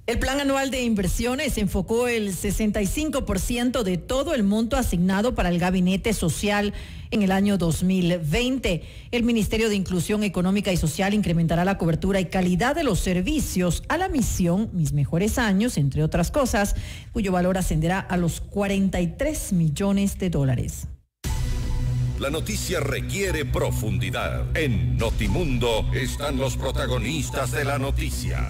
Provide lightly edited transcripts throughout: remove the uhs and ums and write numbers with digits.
El plan anual de inversiones enfocó el 65% de todo el monto asignado para el gabinete social en el año 2020. El Ministerio de Inclusión Económica y Social incrementará la cobertura y calidad de los servicios a la misión Mis Mejores Años, entre otras cosas, cuyo valor ascenderá a los 43 millones de dólares. La noticia requiere profundidad. En Notimundo están los protagonistas de la noticia.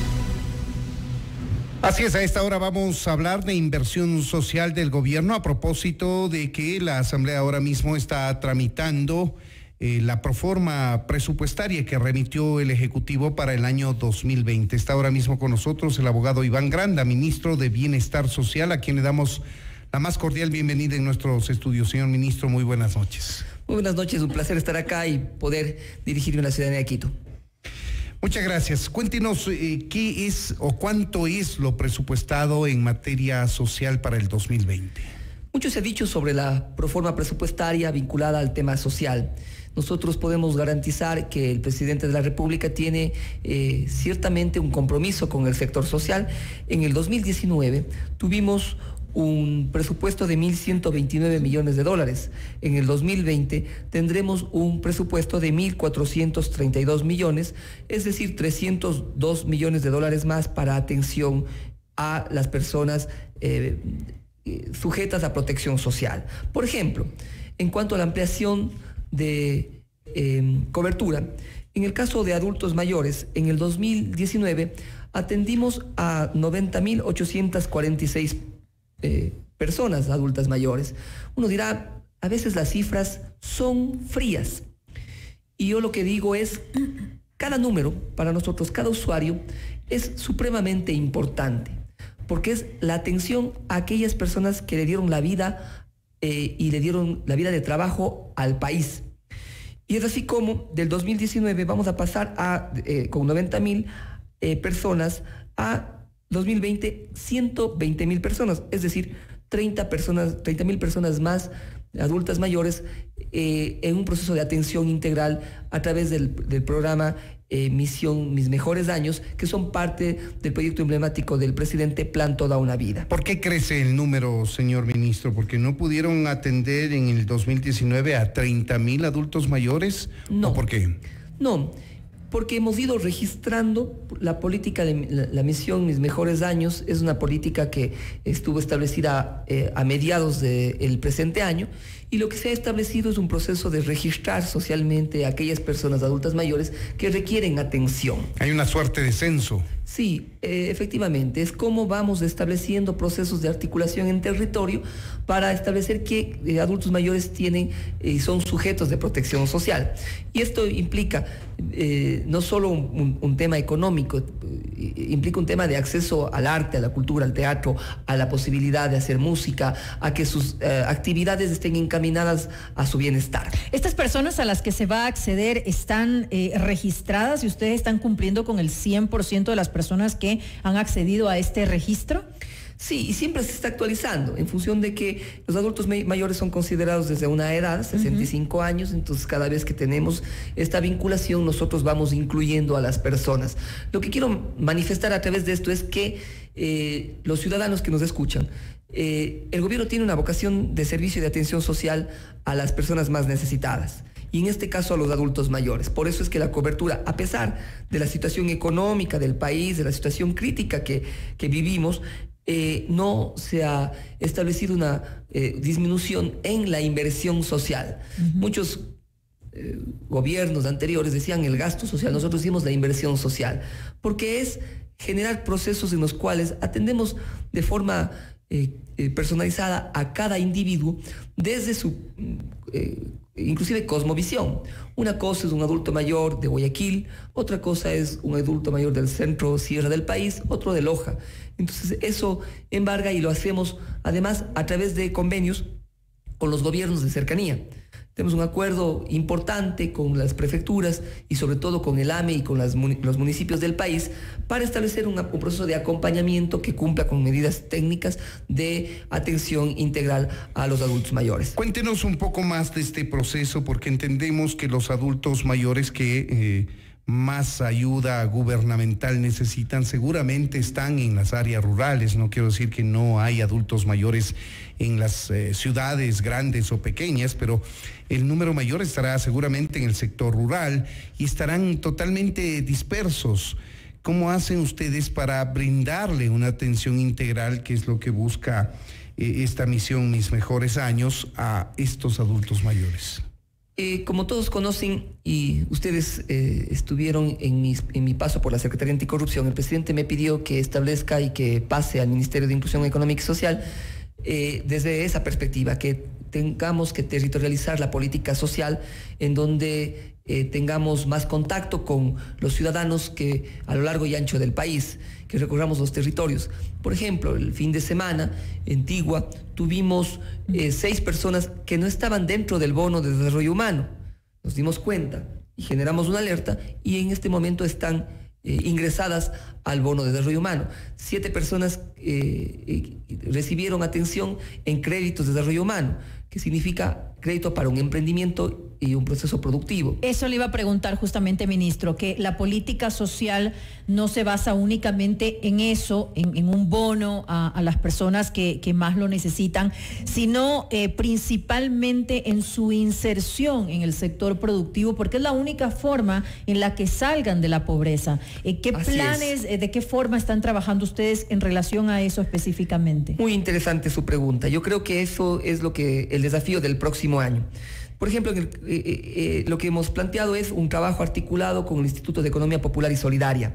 Así es, a esta hora vamos a hablar de inversión social del gobierno a propósito de que la Asamblea ahora mismo está tramitando la proforma presupuestaria que remitió el Ejecutivo para el año 2020. Está ahora mismo con nosotros el abogado Iván Granda, ministro de Bienestar Social, a quien le damos la más cordial bienvenida en nuestros estudios. Señor ministro, muy buenas noches. Muy buenas noches, un placer estar acá y poder dirigirme a la ciudadanía de Quito. Muchas gracias. Cuéntenos qué es o cuánto es lo presupuestado en materia social para el 2020. Mucho se ha dicho sobre la proforma presupuestaria vinculada al tema social. Nosotros podemos garantizar que el presidente de la República tiene ciertamente un compromiso con el sector social. En el 2019 tuvimos un presupuesto de 1.129 millones de dólares. En el 2020 tendremos un presupuesto de 1.432 millones, es decir, 302 millones de dólares más para atención a las personas sujetas a protección social. Por ejemplo, en cuanto a la ampliación de cobertura, en el caso de adultos mayores, en el 2019 atendimos a 90.846 personas adultas mayores. Uno dirá, a veces las cifras son frías. Y yo lo que digo es, cada número para nosotros, cada usuario, es supremamente importante, porque es la atención a aquellas personas que le dieron la vida y le dieron la vida de trabajo al país. Y es así como del 2019 vamos a pasar con 90.000 personas a 2020, 120.000 personas, es decir, 30.000 personas más adultas mayores en un proceso de atención integral a través del programa Misión Mis Mejores Años, que son parte del proyecto emblemático del presidente Plan Toda una Vida. ¿Por qué crece el número, señor ministro? ¿Porque no pudieron atender en el 2019 a 30.000 adultos mayores? No. ¿O por qué? No, porque hemos ido registrando la política de la misión Mis Mejores Años. Es una política que estuvo establecida a mediados del presente año, y lo que se ha establecido es un proceso de registrar socialmente a aquellas personas adultas mayores que requieren atención. Hay una suerte de censo. Sí, efectivamente, es como vamos estableciendo procesos de articulación en territorio para establecer que adultos mayores tienen son sujetos de protección social. Y esto implica no solo un tema económico, implica un tema de acceso al arte, a la cultura, al teatro, a la posibilidad de hacer música, a que sus actividades estén encaminadas a su bienestar. ¿Estas personas a las que se va a acceder están registradas y ustedes están cumpliendo con el 100% de las personas que han accedido a este registro? Sí, y siempre se está actualizando en función de que los adultos mayores son considerados desde una edad, 65 años, entonces cada vez que tenemos esta vinculación nosotros vamos incluyendo a las personas. Lo que quiero manifestar a través de esto es que los ciudadanos que nos escuchan, el gobierno tiene una vocación de servicio y de atención social a las personas más necesitadas, y en este caso a los adultos mayores. Por eso es que la cobertura, a pesar de la situación económica del país, de la situación crítica que vivimos, no se ha establecido una disminución en la inversión social. Muchos gobiernos anteriores decían el gasto social, nosotros decimos la inversión social, porque es generar procesos en los cuales atendemos de forma personalizada a cada individuo desde su inclusive cosmovisión. Una cosa es un adulto mayor de Guayaquil, otra cosa es un adulto mayor del centro sierra del país, otro de Loja. Entonces eso embarga, y lo hacemos además a través de convenios con los gobiernos de cercanía. Tenemos un acuerdo importante con las prefecturas y sobre todo con el AME y con los municipios del país para establecer un proceso de acompañamiento que cumpla con medidas técnicas de atención integral a los adultos mayores. Cuéntenos un poco más de este proceso, porque entendemos que los adultos mayores que más ayuda gubernamental necesitan, seguramente están en las áreas rurales. No quiero decir que no hay adultos mayores en las ciudades grandes o pequeñas, pero el número mayor estará seguramente en el sector rural y estarán totalmente dispersos. ¿Cómo hacen ustedes para brindarle una atención integral, que es lo que busca esta misión Mis Mejores Años, a estos adultos mayores? Como todos conocen y ustedes estuvieron en mi paso por la Secretaría Anticorrupción, el presidente me pidió que establezca y que pase al Ministerio de Inclusión Económica y Social desde esa perspectiva, que tengamos que territorializar la política social en donde tengamos más contacto con los ciudadanos que a lo largo y ancho del país, que recorramos los territorios. Por ejemplo, el fin de semana en Tigua tuvimos 6 personas que no estaban dentro del bono de desarrollo humano. Nos dimos cuenta y generamos una alerta y en este momento están ingresadas al bono de desarrollo humano. 7 personas recibieron atención en créditos de desarrollo humano, que significa crédito para un emprendimiento y un proceso productivo. Eso le iba a preguntar justamente, ministro, que la política social no se basa únicamente en eso, en un bono a las personas que más lo necesitan, sino principalmente en su inserción en el sector productivo, porque es la única forma en la que salgan de la pobreza. ¿Qué planes, de qué forma están trabajando ustedes en relación a eso específicamente? Muy interesante su pregunta. Yo creo que eso es el desafío del próximo año. Por ejemplo, lo que hemos planteado es un trabajo articulado con el Instituto de Economía Popular y Solidaria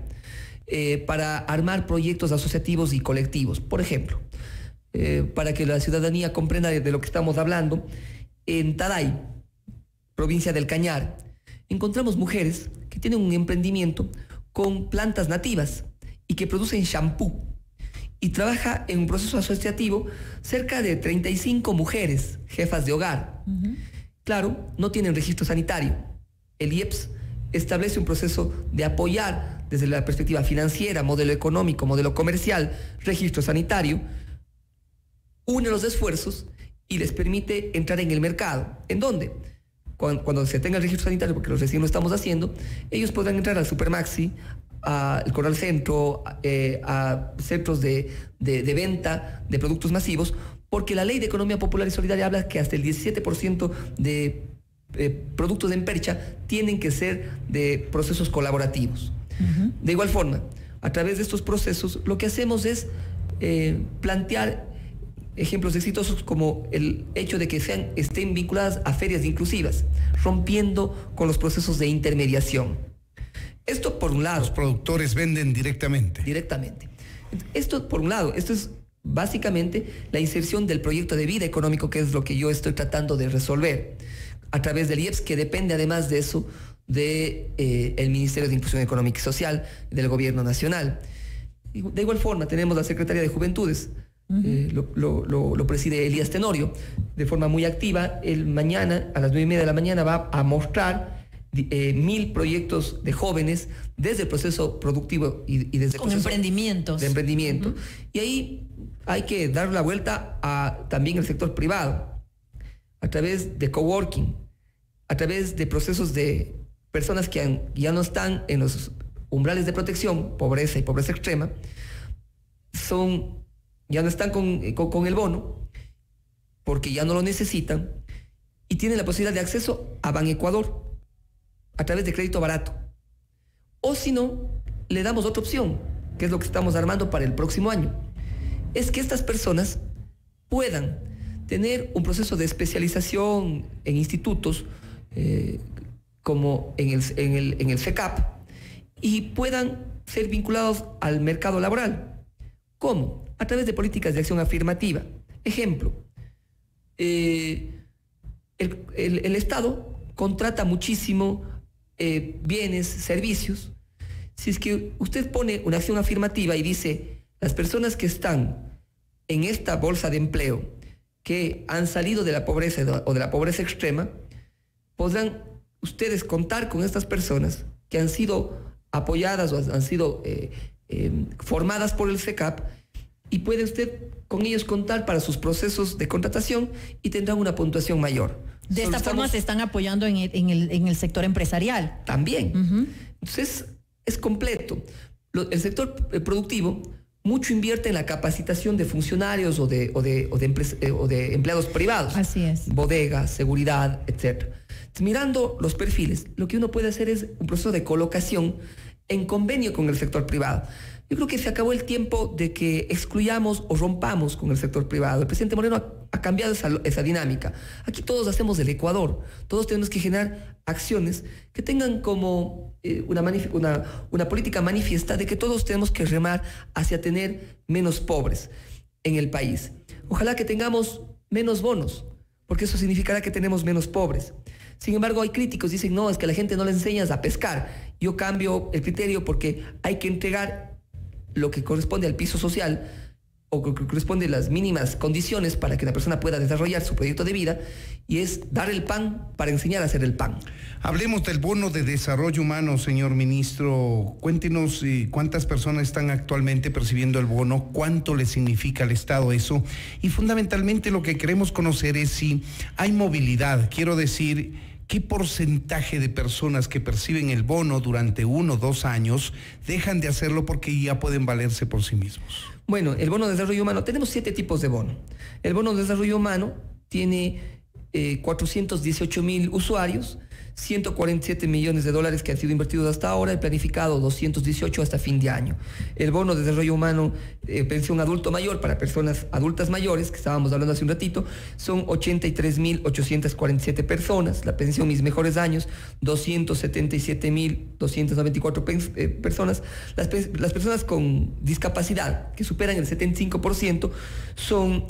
para armar proyectos asociativos y colectivos. Por ejemplo, para que la ciudadanía comprenda de lo que estamos hablando, en Taday, provincia del Cañar, encontramos mujeres que tienen un emprendimiento con plantas nativas y que producen shampoo. Y trabaja en un proceso asociativo cerca de 35 mujeres, jefas de hogar. Claro, no tienen registro sanitario. El IEPS establece un proceso de apoyar desde la perspectiva financiera, modelo económico, modelo comercial, registro sanitario, une los esfuerzos y les permite entrar en el mercado. ¿En dónde? Cuando se tenga el registro sanitario, porque recién lo estamos haciendo, ellos podrán entrar al Supermaxi, al Corral Centro, a centros de venta de productos masivos, porque la Ley de Economía Popular y Solidaria habla que hasta el 17% de productos en percha tienen que ser de procesos colaborativos. De igual forma, a través de estos procesos, lo que hacemos es plantear ejemplos exitosos como el hecho de que estén vinculadas a ferias inclusivas, rompiendo con los procesos de intermediación. Esto por un lado. Los productores venden directamente. Directamente. Esto por un lado. Esto es básicamente la inserción del proyecto de vida económico, que es lo que yo estoy tratando de resolver a través del IEPS, que depende además de eso del Ministerio de Inclusión Económica y Social del Gobierno Nacional. De igual forma tenemos la Secretaría de Juventudes. Lo preside Elías Tenorio de forma muy activa. Él mañana a las 9:30 de la mañana va a mostrar 1000 proyectos de jóvenes desde el proceso productivo y desde el con proceso emprendimientos. de emprendimiento. Y ahí hay que dar la vuelta a también el sector privado, a través de coworking, a través de procesos de personas que ya no están en los umbrales de protección, pobreza y pobreza extrema, ya no están con el bono, porque ya no lo necesitan, y tienen la posibilidad de acceso a Banecuador a través de crédito barato. O si no, le damos otra opción, que es lo que estamos armando para el próximo año. Es que estas personas puedan tener un proceso de especialización en institutos, como en el FECAP, y puedan ser vinculados al mercado laboral. ¿Cómo? A través de políticas de acción afirmativa. Ejemplo, el Estado contrata muchísimo bienes, servicios. Si es que usted pone una acción afirmativa y dice, las personas que están en esta bolsa de empleo, que han salido de la pobreza o de la pobreza extrema, podrán ustedes contar con estas personas que han sido apoyadas o han sido formadas por el FECAP, y puede usted con ellos contar para sus procesos de contratación y tendrán una puntuación mayor. De esta forma se están apoyando en el sector empresarial. También. Entonces es completo. El sector productivo mucho invierte en la capacitación de funcionarios o de empleados privados. Así es. Bodegas, seguridad, etc. Entonces, mirando los perfiles, lo que uno puede hacer es un proceso de colocación en convenio con el sector privado. Yo creo que se acabó el tiempo de que excluyamos o rompamos con el sector privado. El presidente Moreno ha cambiado esa dinámica. Aquí todos hacemos del Ecuador. Todos tenemos que generar acciones que tengan como una política manifiesta de que todos tenemos que remar hacia tener menos pobres en el país. Ojalá que tengamos menos bonos, porque eso significará que tenemos menos pobres. Sin embargo, hay críticos que dicen, no, es que a la gente no le enseñas a pescar. Yo cambio el criterio porque hay que entregar lo que corresponde al piso social o que corresponde a las mínimas condiciones para que la persona pueda desarrollar su proyecto de vida, y es dar el pan para enseñar a hacer el pan. Hablemos del bono de desarrollo humano, señor ministro. Cuéntenos cuántas personas están actualmente percibiendo el bono, cuánto le significa al Estado eso, y fundamentalmente lo que queremos conocer es si hay movilidad, quiero decir, ¿qué porcentaje de personas que perciben el bono durante 1 o 2 años dejan de hacerlo porque ya pueden valerse por sí mismos? Bueno, el bono de desarrollo humano, tenemos 7 tipos de bono. El bono de desarrollo humano tiene 418,000 usuarios, 147 millones de dólares que han sido invertidos hasta ahora, el planificado 218 hasta fin de año. El bono de desarrollo humano, pensión adulto mayor para personas adultas mayores, que estábamos hablando hace un ratito, son 83,847 personas. La pensión Mis Mejores Años, 277,294 personas. Las personas con discapacidad, que superan el 75%, son...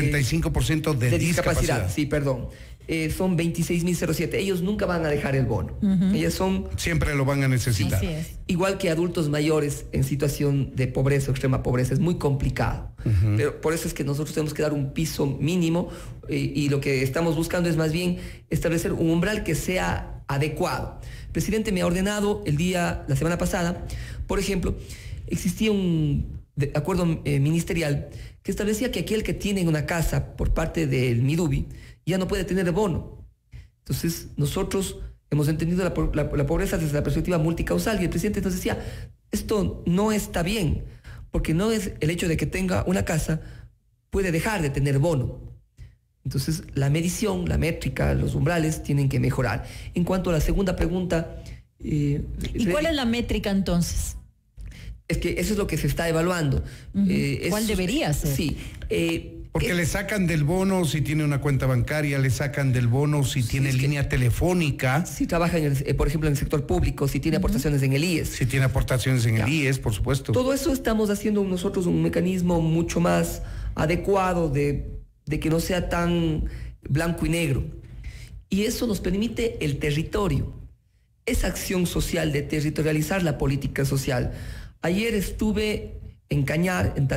75% de discapacidad. Sí, perdón. Son 26,007. Ellos nunca van a dejar el bono. Ellas son... Siempre lo van a necesitar. Sí, es. Igual que adultos mayores en situación de pobreza o extrema pobreza. Es muy complicado. Pero por eso es que nosotros tenemos que dar un piso mínimo y lo que estamos buscando es más bien establecer un umbral que sea adecuado. El presidente me ha ordenado la semana pasada, por ejemplo, existía un acuerdo ministerial que establecía que aquel que tiene una casa por parte del Midubi ya no puede tener bono. Entonces, nosotros hemos entendido la pobreza desde la perspectiva multicausal, y el presidente nos decía, esto no está bien, porque no es el hecho de que tenga una casa, puede dejar de tener bono. Entonces, la medición, la métrica, los umbrales tienen que mejorar. En cuanto a la segunda pregunta... ¿Y cuál es la métrica entonces? Es que eso es lo que se está evaluando. ¿Cuál debería ser? Sí. Porque le sacan del bono si tiene una cuenta bancaria, le sacan del bono si tiene línea telefónica. Si trabaja, por ejemplo, en el sector público, si tiene aportaciones en el IES. Si tiene aportaciones en el IES, por supuesto. Todo eso estamos haciendo nosotros un mecanismo mucho más adecuado de que no sea tan blanco y negro. Y eso nos permite el territorio. Esa acción social de territorializar la política social. Ayer estuve en Cañar, en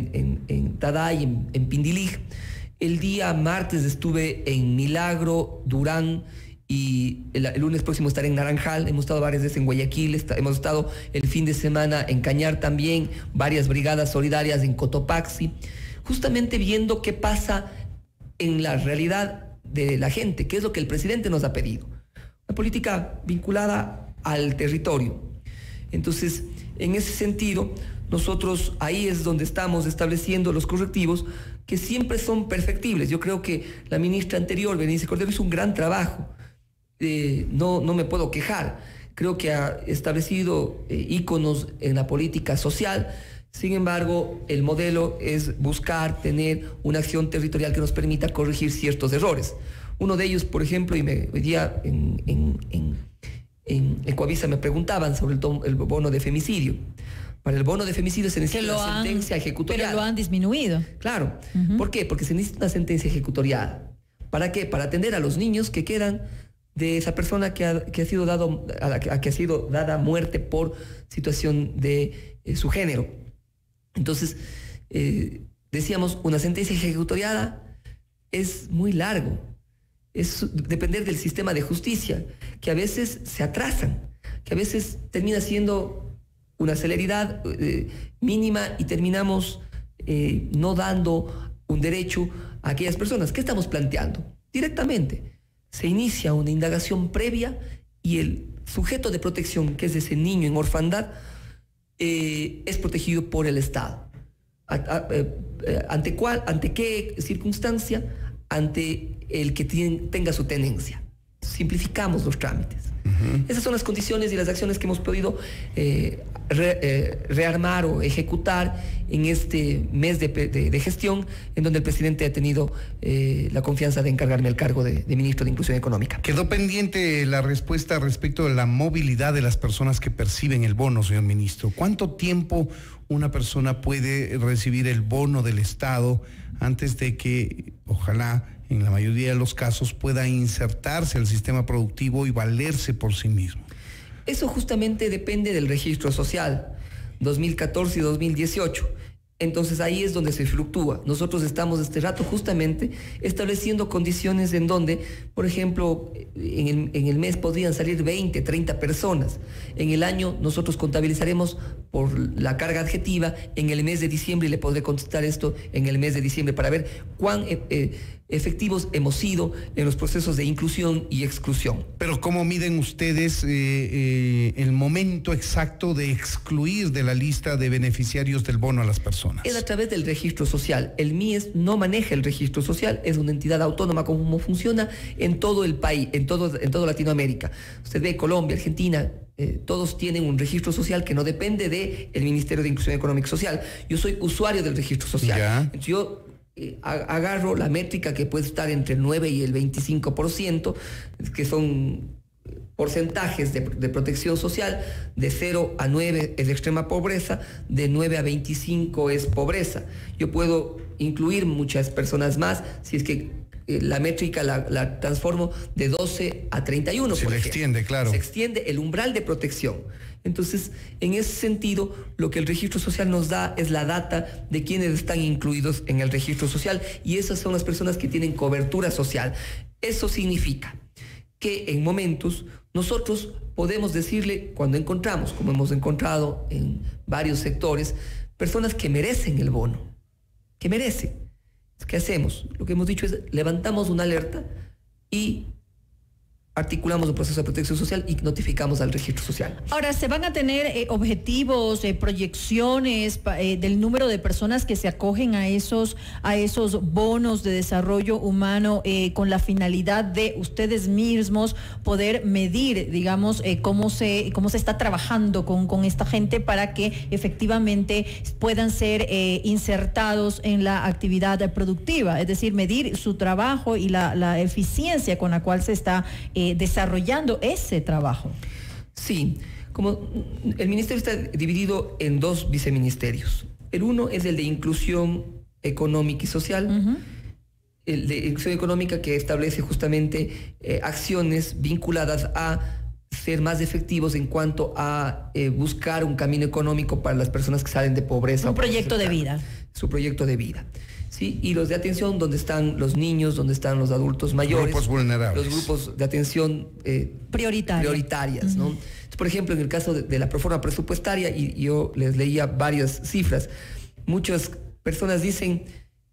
Taday, en Pindilig. El día martes estuve en Milagro, Durán, y el lunes próximo estaré en Naranjal. Hemos estado varias veces en Guayaquil, hemos estado el fin de semana en Cañar también, varias brigadas solidarias en Cotopaxi, justamente viendo qué pasa en la realidad de la gente, qué es lo que el presidente nos ha pedido. Una política vinculada al territorio. Entonces, en ese sentido, nosotros ahí es donde estamos estableciendo los correctivos que siempre son perfectibles. Yo creo que la ministra anterior, Berenice Cordero, hizo un gran trabajo. No me puedo quejar. Creo que ha establecido íconos en la política social. Sin embargo, el modelo es buscar tener una acción territorial que nos permita corregir ciertos errores. Uno de ellos, por ejemplo, hoy día en Ecuavisa me preguntaban sobre el bono de femicidio. Para el bono de femicidio se necesita una sentencia ejecutoriada. Pero lo han disminuido. Claro. ¿Por qué? Porque se necesita una sentencia ejecutoriada. ¿Para qué? Para atender a los niños que quedan de esa persona que ha sido dada muerte por situación de su género. Entonces, decíamos, una sentencia ejecutoriada es muy largo. Es depender del sistema de justicia, que a veces se atrasan, que a veces termina siendo una celeridad mínima y terminamos no dando un derecho a aquellas personas. ¿Qué estamos planteando? Directamente, se inicia una indagación previa y el sujeto de protección, que es ese niño en orfandad, es protegido por el Estado. ¿Ante qué circunstancia? Ante el que tenga su tenencia. Simplificamos los trámites. Esas son las condiciones y las acciones que hemos podido rearmar o ejecutar en este mes de gestión, en donde el presidente ha tenido la confianza de encargarme el cargo de ministro de Inclusión Económica. Quedó pendiente la respuesta respecto de la movilidad de las personas que perciben el bono, señor ministro. ¿Cuánto tiempo una persona puede recibir el bono del Estado antes de que, ojalá, en la mayoría de los casos, pueda insertarse al sistema productivo y valerse por sí mismo? Eso justamente depende del registro social, 2014 y 2018. Entonces ahí es donde se fluctúa. Nosotros estamos este rato justamente estableciendo condiciones en donde, por ejemplo, en el mes podrían salir 20, 30 personas. En el año nosotros contabilizaremos por la carga adjetiva en el mes de diciembre, y le podré contestar esto en el mes de diciembre para ver cuán efectivos hemos sido en los procesos de inclusión y exclusión. Pero ¿cómo miden ustedes el momento exacto de excluir de la lista de beneficiarios del bono a las personas? Es a través del registro social. El MIES no maneja el registro social, es una entidad autónoma como funciona en todo el país, en toda Latinoamérica. Usted ve Colombia, Argentina, todos tienen un registro social que no depende del Ministerio de Inclusión Económica y Social. Yo soy usuario del registro social. Entonces yo agarro la métrica que puede estar entre el 9 y el 25%, que son porcentajes de protección social. De 0 a 9 es extrema pobreza, de 9 a 25 es pobreza. Yo puedo incluir muchas personas más si es que la métrica la transformo de 12 a 31. Se le extiende, claro. Se extiende el umbral de protección. Entonces, en ese sentido, lo que el registro social nos da es la data de quienes están incluidos en el registro social, y esas son las personas que tienen cobertura social. Eso significa que en momentos nosotros podemos decirle, cuando encontramos, como hemos encontrado en varios sectores, personas que merecen el bono, que merecen. ¿Qué hacemos? Lo que hemos dicho es, levantamos una alerta y articulamos un proceso de protección social y notificamos al registro social. Ahora, ¿se van a tener objetivos, proyecciones del número de personas que se acogen a esos bonos de desarrollo humano con la finalidad de ustedes mismos poder medir, digamos, cómo se está trabajando con esta gente para que efectivamente puedan ser insertados en la actividad productiva? Es decir, medir su trabajo y la eficiencia con la cual se está desarrollando ese trabajo. Sí, como el ministerio está dividido en dos viceministerios. El uno es el de inclusión económica y social, el de inclusión económica, que establece justamente acciones vinculadas a ser más efectivos en cuanto a buscar un camino económico para las personas que salen de pobreza. Un proyecto de vida. Su proyecto de vida. ¿Sí? Y los de atención, donde están los niños, donde están los adultos mayores. Grupos vulnerables. Los grupos de atención prioritarias, ¿no? Entonces, por ejemplo, en el caso de la proforma presupuestaria, y yo les leía varias cifras, muchas personas dicen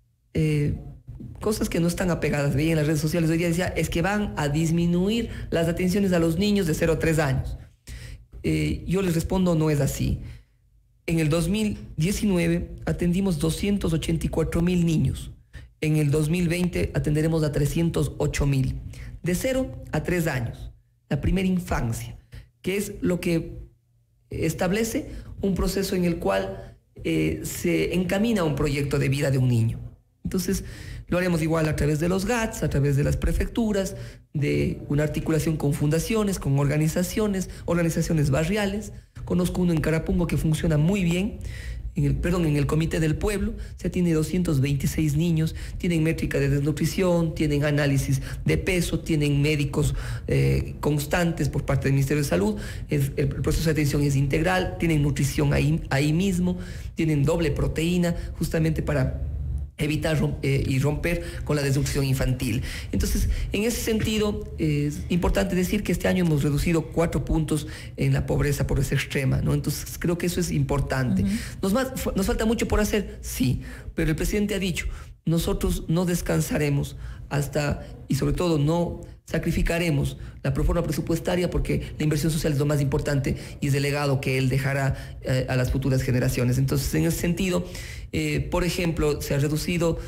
cosas que no están apegadas. Veía en las redes sociales hoy día, decía, es que van a disminuir las atenciones a los niños de 0 a 3 años. Yo les respondo, no es así. En el 2019 atendimos 284,000 niños. En el 2020 atenderemos a 308,000. De 0 a 3 años, la primera infancia, que es lo que establece un proceso en el cual se encamina un proyecto de vida de un niño. Entonces, lo haremos igual a través de los GATS, a través de las prefecturas, de una articulación con fundaciones, con organizaciones barriales. Conozco uno en Carapungo que funciona muy bien, en el Comité del Pueblo. Se tiene 226 niños, tienen métrica de desnutrición, tienen análisis de peso, tienen médicos constantes por parte del Ministerio de Salud. El proceso de atención es integral, tienen nutrición ahí mismo, tienen doble proteína, justamente para evitar y romper con la desnutrición infantil. Entonces, en ese sentido, es importante decir que este año hemos reducido 4 puntos en la pobreza extrema, ¿no? Entonces, creo que eso es importante. ¿Nos falta mucho por hacer? Sí, pero el presidente ha dicho, nosotros no descansaremos hasta, y sobre todo no sacrificaremos la proforma presupuestaria, porque la inversión social es lo más importante y es el legado que él dejará a las futuras generaciones. Entonces, en ese sentido, por ejemplo, se ha reducido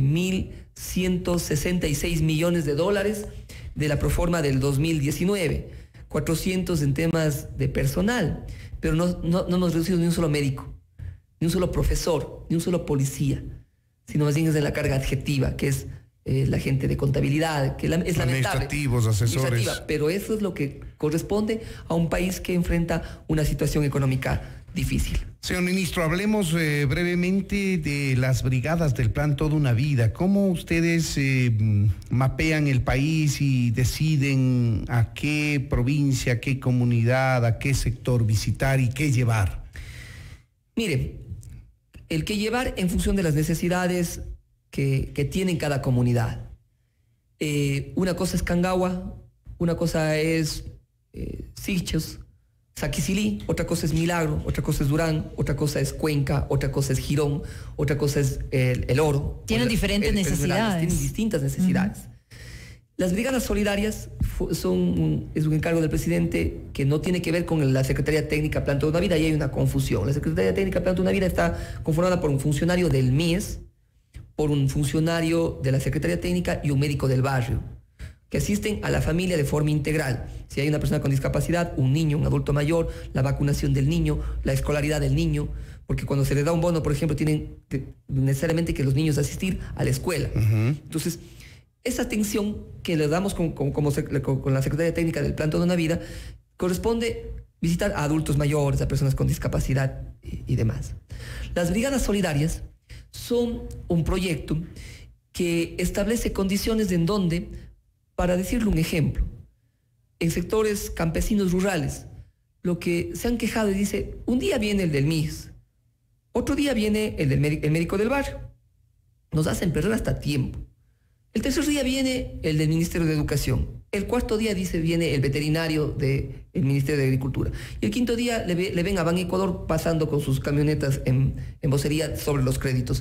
1.166 millones de dólares de la proforma del 2019, 400 en temas de personal, pero no hemos reducido ni un solo médico, ni un solo profesor, ni un solo policía, sino más bien es de la carga adjetiva, que es la gente de contabilidad, que es lamentable. Administrativos, asesores. Pero eso es lo que corresponde a un país que enfrenta una situación económica difícil. Señor ministro, hablemos brevemente de las brigadas del Plan Toda una Vida. ¿Cómo ustedes mapean el país y deciden a qué provincia, a qué comunidad, a qué sector visitar y qué llevar? Mire, el que llevar en función de las necesidades que tiene cada comunidad. Una cosa es Cangagua, una cosa es Sichos, Saquicilí, otra cosa es Milagro, otra cosa es Durán, otra cosa es Cuenca, otra cosa es Girón, otra cosa es el Oro. Tienen diferentes necesidades. Tienen distintas necesidades. Las brigadas solidarias es un encargo del presidente que no tiene que ver con la Secretaría Técnica Plan Toda una Vida, y hay una confusión. La Secretaría Técnica Plan Toda una Vida está conformada por un funcionario del MIES, por un funcionario de la Secretaría Técnica y un médico del barrio, que asisten a la familia de forma integral. Si hay una persona con discapacidad, un niño, un adulto mayor, la vacunación del niño, la escolaridad del niño, porque cuando se les da un bono, por ejemplo, tienen necesariamente que los niños asistir a la escuela. Entonces, esa atención que le damos con la Secretaría Técnica del Plan Toda una Vida, corresponde visitar a adultos mayores, a personas con discapacidad y demás. Las brigadas solidarias son un proyecto que establece condiciones en donde, para decirle un ejemplo, en sectores campesinos rurales, lo que se han quejado y dice, un día viene el del MIS, otro día viene el médico del barrio, nos hacen perder hasta tiempo. El tercer día viene el del Ministerio de Educación. El cuarto día, dice, viene el veterinario del Ministerio de Agricultura. Y el quinto día le ven a Ban Ecuador pasando con sus camionetas en vocería sobre los créditos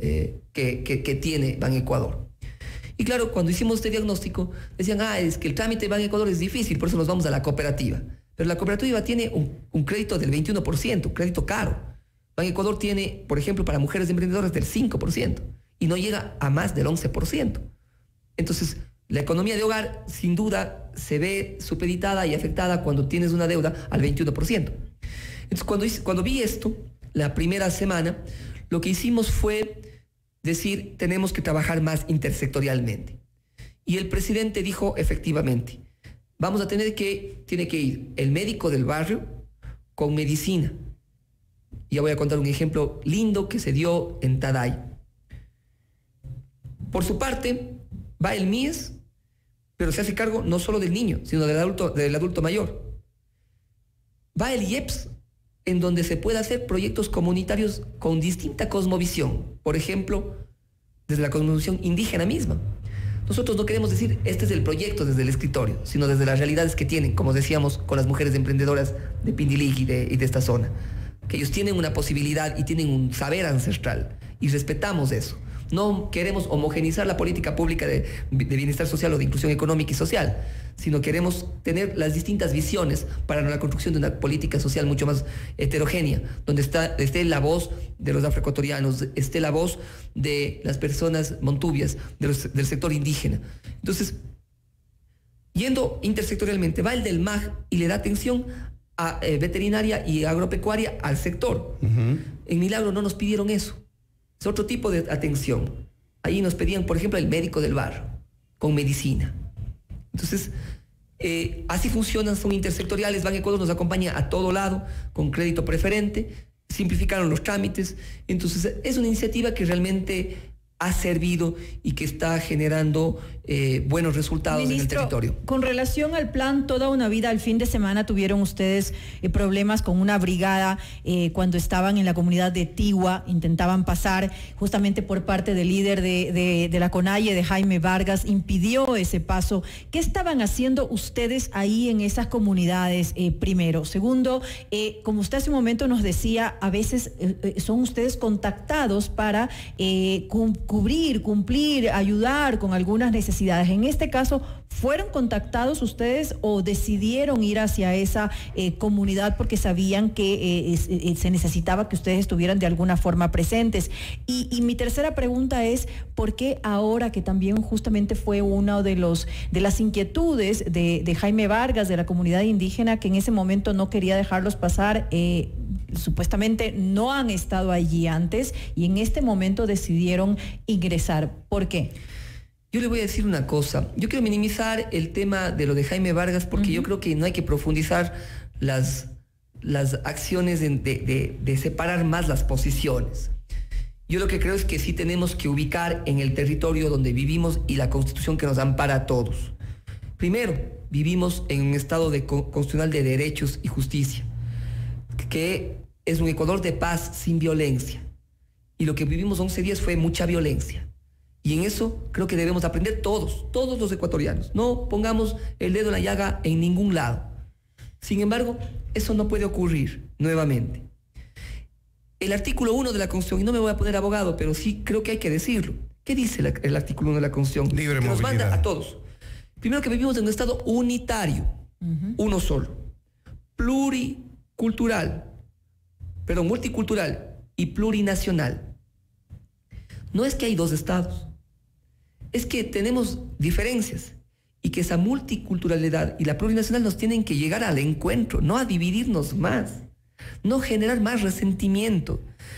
que tiene Ban Ecuador. Y claro, cuando hicimos este diagnóstico, decían, es que el trámite de Ban Ecuador es difícil, por eso nos vamos a la cooperativa. Pero la cooperativa tiene un crédito del 21%, un crédito caro. Ban Ecuador tiene, por ejemplo, para mujeres emprendedoras del 5%, y no llega a más del 11%. Entonces, la economía de hogar, sin duda, se ve supeditada y afectada cuando tienes una deuda al 21%. Entonces, cuando vi esto, la primera semana, lo que hicimos fue decir, tenemos que trabajar más intersectorialmente. Y el presidente dijo, efectivamente, tiene que ir el médico del barrio con medicina. Ya voy a contar un ejemplo lindo que se dio en Taday. Por su parte, va el MIES, pero se hace cargo no solo del niño, sino del adulto mayor. Va el IEPS, en donde se puede hacer proyectos comunitarios con distinta cosmovisión. Por ejemplo, desde la cosmovisión indígena misma. Nosotros no queremos decir, este es el proyecto desde el escritorio, sino desde las realidades que tienen, como decíamos, con las mujeres emprendedoras de Pindilig y de esta zona. Que ellos tienen una posibilidad y tienen un saber ancestral, y respetamos eso. No queremos homogeneizar la política pública de bienestar social o de inclusión económica y social, sino queremos tener las distintas visiones para la construcción de una política social mucho más heterogénea, donde esté la voz de los afroecuatorianos, esté la voz de las personas montubias, del sector indígena. Entonces, yendo intersectorialmente, va el del MAG y le da atención a veterinaria y agropecuaria al sector. En Milagro no nos pidieron eso. Es otro tipo de atención. Ahí nos pedían, por ejemplo, el médico del barrio, con medicina. Entonces, así funcionan, son intersectoriales. Ban Ecuador nos acompaña a todo lado, con crédito preferente, simplificaron los trámites. Entonces, es una iniciativa que realmente ha servido y que está generando buenos resultados, Ministro, en el territorio. Con relación al plan Toda una Vida, el fin de semana tuvieron ustedes problemas con una brigada cuando estaban en la comunidad de Tigua, intentaban pasar justamente por parte del líder de la CONAIE, de Jaime Vargas, impidió ese paso. ¿Qué estaban haciendo ustedes ahí en esas comunidades, primero? Segundo, como usted hace un momento nos decía, a veces son ustedes contactados para cumplir, ayudar con algunas necesidades. En este caso, ¿fueron contactados ustedes o decidieron ir hacia esa comunidad porque sabían que se necesitaba que ustedes estuvieran de alguna forma presentes? Y mi tercera pregunta es, ¿por qué ahora, que también justamente fue una de las inquietudes de Jaime Vargas, de la comunidad indígena, que en ese momento no quería dejarlos pasar, supuestamente no han estado allí antes y en este momento decidieron ingresar? ¿Por qué? Yo le voy a decir una cosa. Yo quiero minimizar el tema de lo de Jaime Vargas porque yo creo que no hay que profundizar las acciones de separar más las posiciones. Yo lo que creo es que sí tenemos que ubicar en el territorio donde vivimos y la Constitución que nos ampara a todos. Primero, vivimos en un estado constitucional de derechos y justicia, que es un Ecuador de paz sin violencia. Y lo que vivimos 11 días fue mucha violencia. Y en eso creo que debemos aprender todos los ecuatorianos. No pongamos el dedo en la llaga en ningún lado. Sin embargo, eso no puede ocurrir nuevamente. El artículo 1 de la Constitución, y no me voy a poner abogado, pero sí creo que hay que decirlo. ¿Qué dice el artículo 1 de la Constitución? Libre que nos movilidad. manda a todos. Primero, que vivimos en un estado unitario, uno solo, multicultural y plurinacional. No es que hay dos estados, es que tenemos diferencias y que esa multiculturalidad y la plurinacional nos tienen que llegar al encuentro, no a dividirnos más, no generar más resentimiento.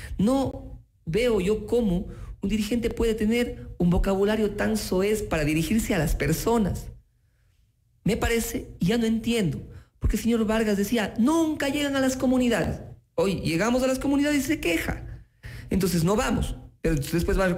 No veo yo cómo un dirigente puede tener un vocabulario tan soez para dirigirse a las personas. Me parece, y ya no entiendo, porque el señor Vargas decía, nunca llegan a las comunidades. Hoy llegamos a las comunidades y se queja. Entonces no vamos. Pero después va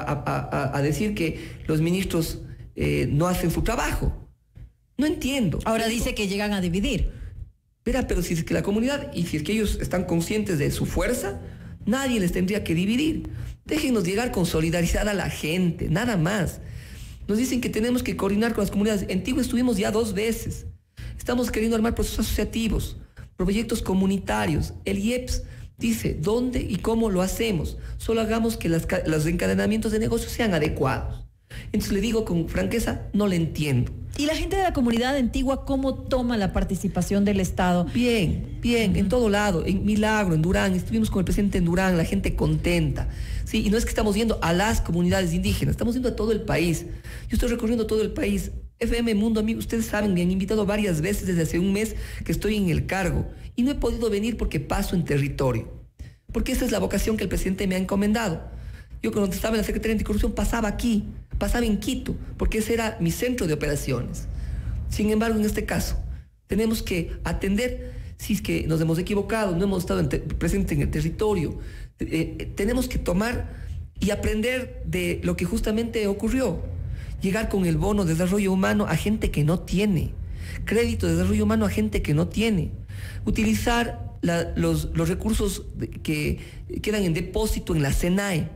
a decir que los ministros no hacen su trabajo. No entiendo. Ahora dice que llegan a dividir. Verá, pero si es que la comunidad, y si es que ellos están conscientes de su fuerza, nadie les tendría que dividir. Déjennos llegar con solidaridad a la gente, nada más. Nos dicen que tenemos que coordinar con las comunidades. En Tigua estuvimos ya 2 veces. Estamos queriendo armar procesos asociativos, proyectos comunitarios. El IEPS dice dónde y cómo lo hacemos. Solo hagamos que los encadenamientos de negocios sean adecuados. Entonces le digo con franqueza, no le entiendo. ¿Y la gente de la comunidad antigua cómo toma la participación del Estado? Bien, en todo lado, en Milagro, en Durán, estuvimos con el presidente en Durán, la gente contenta. Sí, y no es que estamos yendo a las comunidades indígenas, estamos yendo a todo el país. Yo estoy recorriendo todo el país. FM Mundo, amigos, ustedes saben, me han invitado varias veces desde hace un mes que estoy en el cargo y no he podido venir porque paso en territorio. Porque esa es la vocación que el presidente me ha encomendado. Yo cuando estaba en la Secretaría de Anticorrupción pasaba aquí, pasaba en Quito, porque ese era mi centro de operaciones. Sin embargo, en este caso, tenemos que atender, si es que nos hemos equivocado, no hemos estado presentes en el territorio, tenemos que tomar y aprender de lo que justamente ocurrió. Llegar con el bono de desarrollo humano a gente que no tiene, crédito de desarrollo humano a gente que no tiene, utilizar los recursos que quedan en depósito en la SENAE.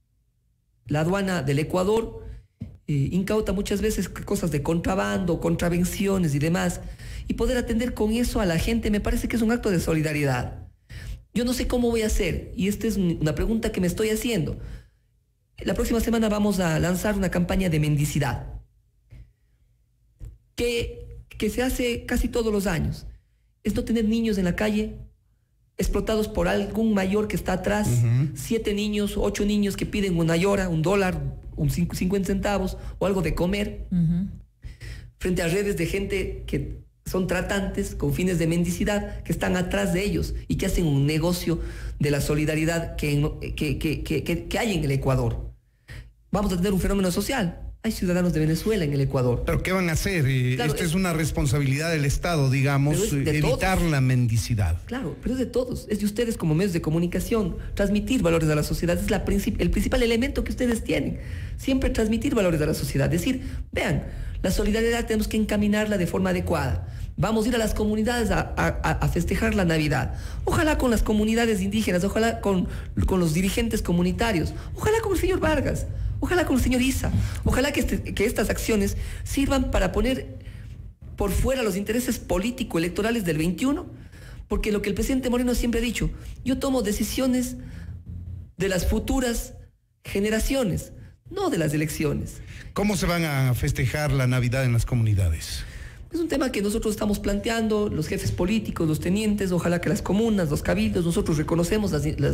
La aduana del Ecuador incauta muchas veces cosas de contrabando, contravenciones y demás, y poder atender con eso a la gente me parece que es un acto de solidaridad. Yo no sé cómo voy a hacer, y esta es una pregunta que me estoy haciendo. La próxima semana vamos a lanzar una campaña de mendicidad que se hace casi todos los años. Es no tener niños en la calle explotados por algún mayor que está atrás, 7 niños, 8 niños que piden una llora, $1, 50 centavos o algo de comer, frente a redes de gente que son tratantes con fines de mendicidad, que están atrás de ellos y que hacen un negocio de la solidaridad que hay en el Ecuador. Vamos a tener un fenómeno social. Hay ciudadanos de Venezuela en el Ecuador. ¿Pero qué van a hacer? Claro, Esta es una responsabilidad del Estado, digamos, evitar la mendicidad. Claro, pero es de todos, es de ustedes como medios de comunicación, transmitir valores a la sociedad, es el principal elemento que ustedes tienen, siempre transmitir valores a la sociedad, decir, vean, la solidaridad tenemos que encaminarla de forma adecuada, vamos a ir a las comunidades a festejar la Navidad, ojalá con las comunidades indígenas, ojalá con los dirigentes comunitarios, ojalá con el señor Vargas, ojalá con el señor Issa, ojalá que estas acciones sirvan para poner por fuera los intereses político-electorales del 21, porque lo que el presidente Moreno siempre ha dicho, yo tomo decisiones de las futuras generaciones, no de las elecciones. ¿Cómo se van a festejar la Navidad en las comunidades? Es un tema que nosotros estamos planteando, los jefes políticos, los tenientes, ojalá que las comunas, los cabildos, nosotros reconocemos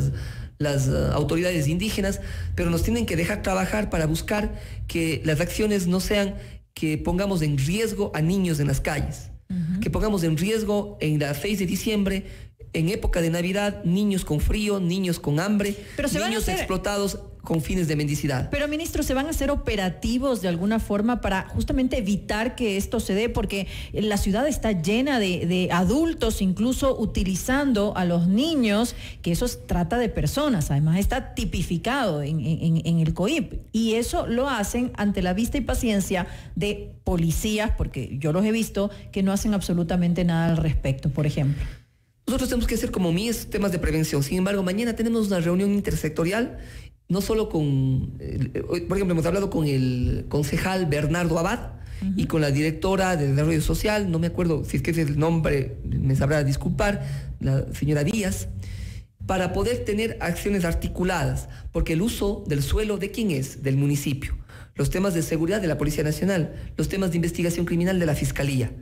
las autoridades indígenas, pero nos tienen que dejar trabajar para buscar que las acciones no sean que pongamos en riesgo a niños en las calles, que pongamos en riesgo en la 6 de diciembre, en época de Navidad, niños con frío, niños con hambre, niños explotados con fines de mendicidad. Pero, ministro, ¿se van a hacer operativos de alguna forma para justamente evitar que esto se dé? Porque la ciudad está llena de adultos, incluso utilizando a los niños, que eso es trata de personas, además está tipificado en el COIP, y eso lo hacen ante la vista y paciencia de policías, porque yo los he visto, que no hacen absolutamente nada al respecto, por ejemplo. Nosotros tenemos que hacer como MIES temas de prevención. Sin embargo, mañana tenemos una reunión intersectorial, no solo con, por ejemplo, hemos hablado con el concejal Bernardo Abad y con la directora de Desarrollo Social, no me acuerdo si es que ese es el nombre, me sabrá disculpar, la señora Díaz, para poder tener acciones articuladas, porque el uso del suelo, ¿de quién es? Del municipio. Los temas de seguridad de la Policía Nacional, los temas de investigación criminal de la Fiscalía.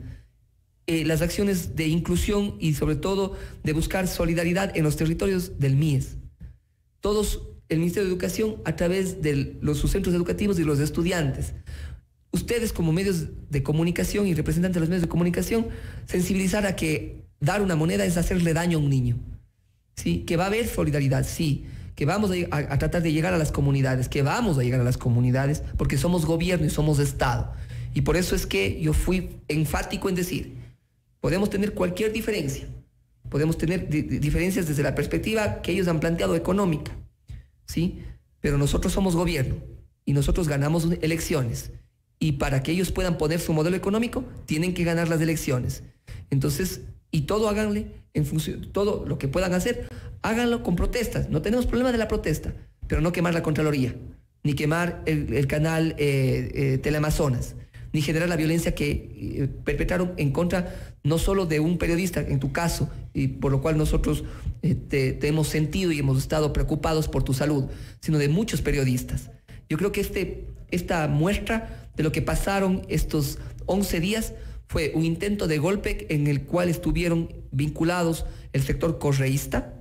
Las acciones de inclusión y sobre todo de buscar solidaridad en los territorios del MIES. Todos, el Ministerio de Educación a través de sus centros educativos y los estudiantes. Ustedes como medios de comunicación y representantes de los medios de comunicación, sensibilizar a que dar una moneda es hacerle daño a un niño. ¿Sí? Que va a haber solidaridad, sí. Que vamos a tratar de llegar a las comunidades, que vamos a llegar a las comunidades porque somos gobierno y somos Estado. Y por eso es que yo fui enfático en decir, podemos tener cualquier diferencia, podemos tener diferencias desde la perspectiva que ellos han planteado económica, ¿sí? Pero nosotros somos gobierno y nosotros ganamos elecciones y para que ellos puedan poner su modelo económico tienen que ganar las elecciones. Entonces, y todo háganle en función, todo lo que puedan hacer, háganlo con protestas. No tenemos problema de la protesta, pero no quemar la Contraloría, ni quemar el canal Teleamazonas, ni generar la violencia que perpetraron en contra no solo de un periodista, en tu caso, y por lo cual nosotros te hemos sentido y hemos estado preocupados por tu salud, sino de muchos periodistas. Yo creo que esta muestra de lo que pasaron estos 11 días fue un intento de golpe en el cual estuvieron vinculados el sector correísta,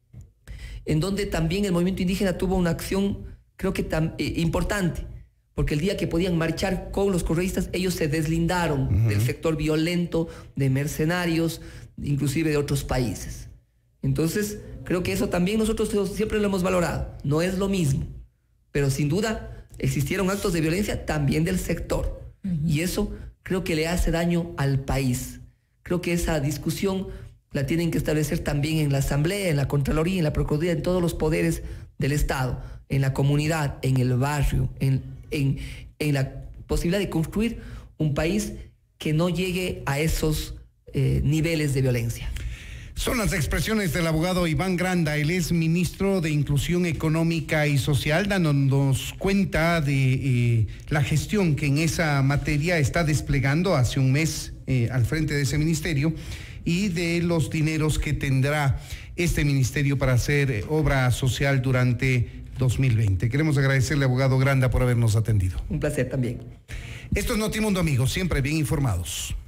en donde también el movimiento indígena tuvo una acción, creo que importante, porque el día que podían marchar con los correístas, ellos se deslindaron del sector violento, de mercenarios, inclusive de otros países. Entonces, creo que eso también nosotros siempre lo hemos valorado. No es lo mismo, pero sin duda existieron actos de violencia también del sector. Y eso creo que le hace daño al país. Creo que esa discusión la tienen que establecer también en la Asamblea, en la Contraloría, en la Procuraduría, en todos los poderes del Estado, en la comunidad, en el barrio, en la posibilidad de construir un país que no llegue a esos niveles de violencia. Son las expresiones del abogado Iván Granda, él es ministro de Inclusión Económica y Social, dándonos cuenta de la gestión que en esa materia está desplegando hace un mes al frente de ese ministerio y de los dineros que tendrá este ministerio para hacer obra social durante 2020. Queremos agradecerle, abogado Granda, por habernos atendido. Un placer también. Esto es Notimundo, amigos, siempre bien informados.